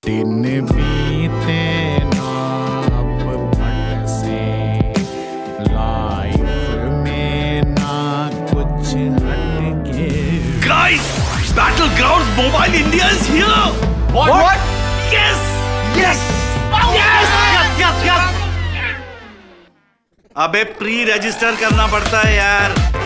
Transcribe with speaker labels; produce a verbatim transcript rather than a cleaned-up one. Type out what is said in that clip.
Speaker 1: दिन बीते ना अब फट से, लाइफ में ना कुछ हटके।
Speaker 2: Guys, Battlegrounds Mobile India is here.
Speaker 3: What? What?
Speaker 2: Yes.
Speaker 3: Yes.
Speaker 2: Yes. Yes. Yes. Yes. अबे प्री रजिस्टर करना पड़ता है यार।